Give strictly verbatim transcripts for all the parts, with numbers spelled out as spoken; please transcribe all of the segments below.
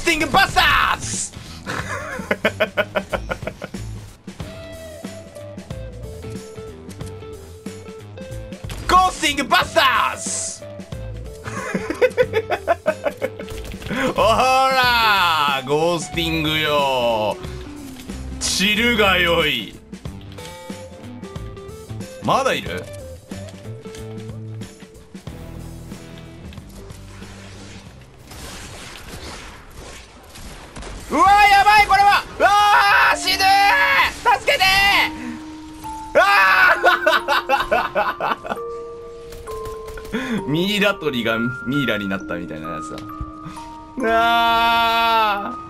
スティングバスターズゴースティングバスターズほらゴースティングよ、散るがよい。まだいる？うわーやばい、これは。うわー死ぬー、助けてー。あーミイラ取りがミイラになったみたいなやつだ。あー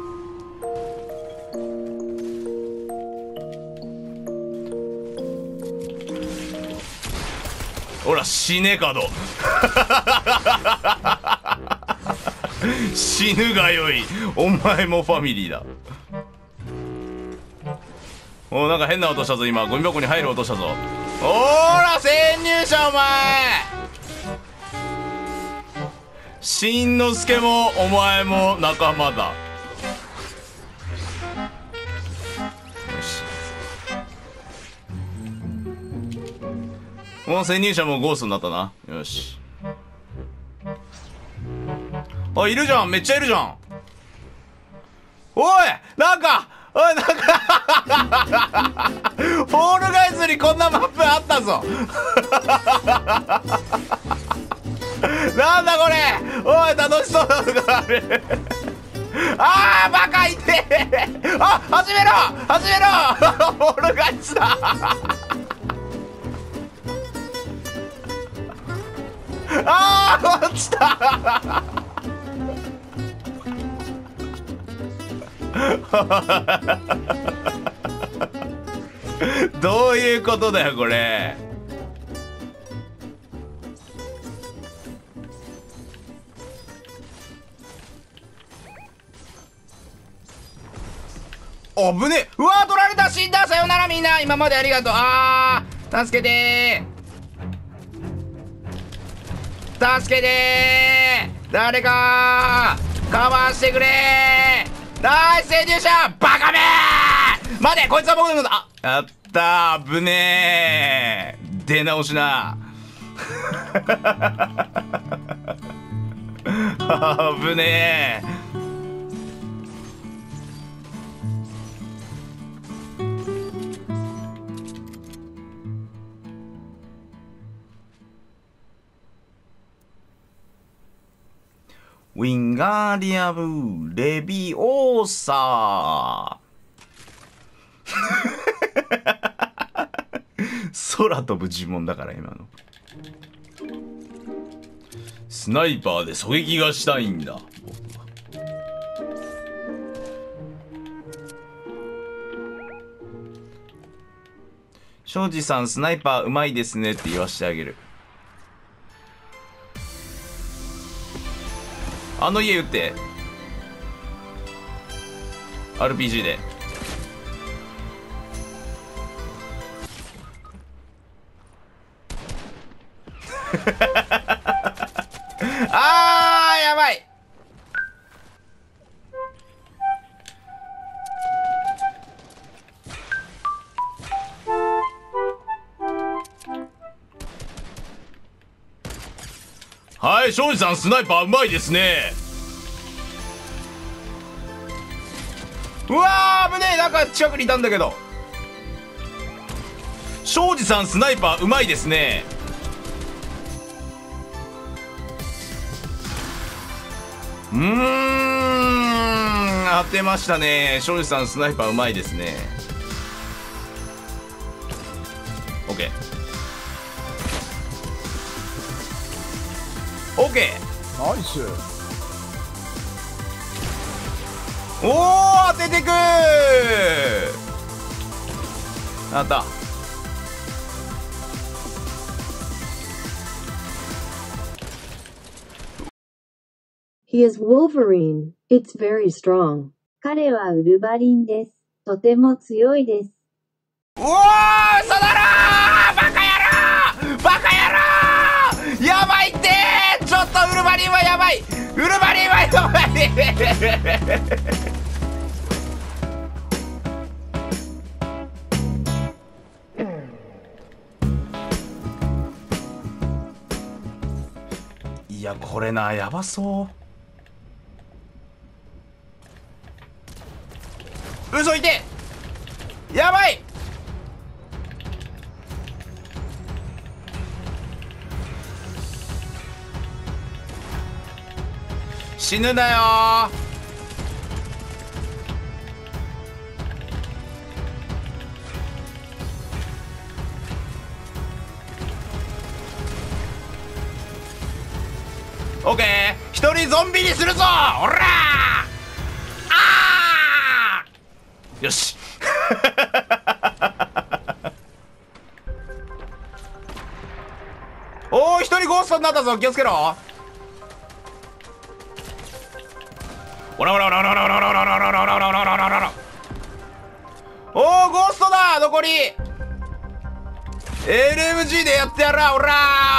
ほら死ねかど死ぬがよい、お前もファミリーだ。お、なんか変な音したぞ今、ゴミ箱に入る音したぞ。おーら潜入者お前。しんのすけもお前も仲間だ。よし、もう潜入者もゴーストになったな。よし、あ、いるじゃん、めっちゃいるじゃん。おい、なんかおい、なんかフォールガイズにこんなマップあったぞなんだこれ、おい、楽しそうなのがあるあーバカいてあ、始めろ始めろフォールガイズだあー落ちたどういうことだよこれ。あぶねえ、うわー取られた、死んだ、さよならみんな、今までありがとう。あー助けてー助けてー、誰かカバーしてくれー。ナイス潜入者バカめー。待て、こいつは僕のこと。あ、やったー、危ねー、出直しな危ねー。ウィンガーディアムレビオーサー空飛ぶ呪文だから今の。スナイパーで狙撃がしたいんだ僕は。庄司さんスナイパーうまいですねって言わしてあげる。あの家撃って アールピージー であーやばい。はい、庄司さんスナイパーうまいですね。うわー危ねえ、なんか近くにいたんだけど。庄司さんスナイパーうまいですね。うーん、当てましたね。庄司さんスナイパーうまいですね。 OK OK ナイス。 おー当ててくー。あった。 He is Wolverine. It's very strong. 彼はウルヴァリンです。とても強いです。 うわー嘘だろー、バカ野郎バカ野郎やばいってー。ちょっとウルヴァリンはやばい、ウルヴァリンはやばいいやこれなやばそう。嘘いて、やばい。死ぬなよー。オッケー、一人ゾンビにするぞ、おらー。あーよしおー、一人ゴーストになったぞ、気をつけろ。おらおらおらおらおらおらおらおらおらおらおらおらおらおら。おー、ゴーストだ。残り エルエムジー でやってやら。おらーおら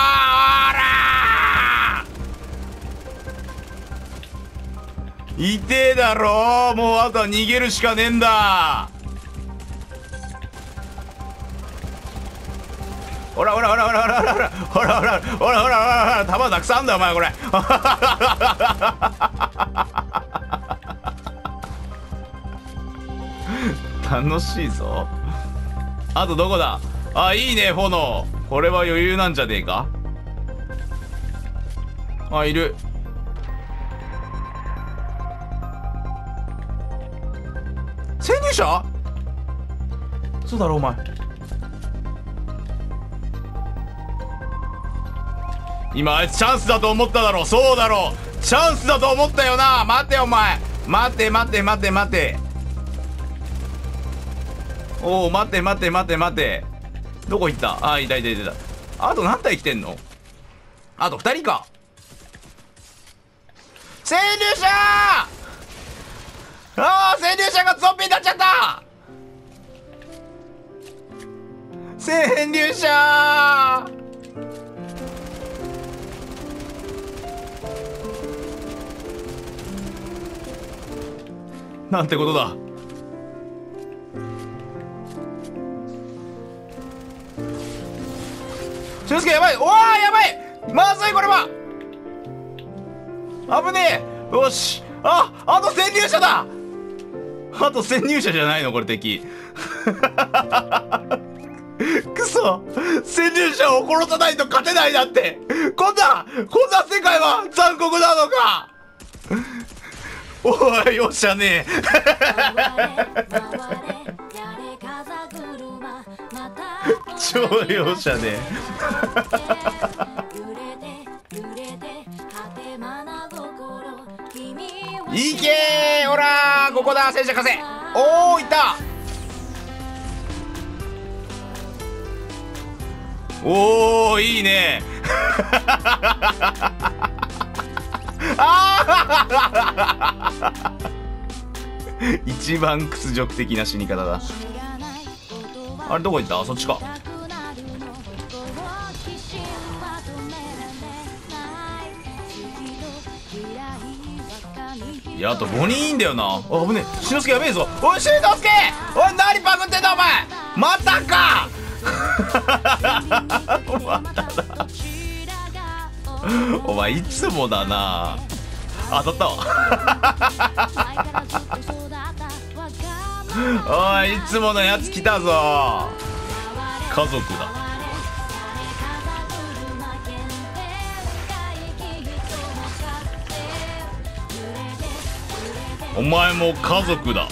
ー、痛えだろ。もうあとは逃げるしかねえんだ。ほらほらほらほらほらほらほらほらほらほらほらほらほら、弾たくさんあんだよお前これ。楽しいぞ。あとどこだ。あ、いいね炎。これは余裕なんじゃねえか。あ、いる。潜入者？そうだろお前。今あいつチャンスだと思っただろ。そうだろ、チャンスだと思ったよな。待てお前、待て待て待て待て。おお、待て待て待て待て。どこ行った。あ、いたいたいたいた。あと何体来てんの。あとふたりか。潜入者ー。あー、潜入者がゾンビになっちゃった。潜入者ー。なんてことだ。俊介やばい。おー、やばい。まずいこれは。危ねえ。よし。あ、あと潜入者だ。あと潜入者じゃないのこれ敵。くそ、潜入者を殺さないと勝てないだって。こんなこんな世界は残酷なのか。おい、よっしゃねえ。超容赦ねえ。いけー。ほらー、ここだ。戦車貸せ。おー、いった。おー、いいね。あー一番屈辱的な死に方だ。あれどこ行った。そっちか。いや、あとごにんいんだよな。あ、危ねえ。しのすけやべえぞ。おい、しのすけ、おい、何パクってんだお前。またか。まただ。お前いつもだな。あ、当たったわ。おい、いつものやつ来たぞ。家族だ。お前も家族だ。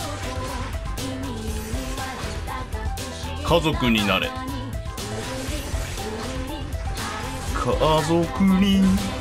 家族になれ。家族に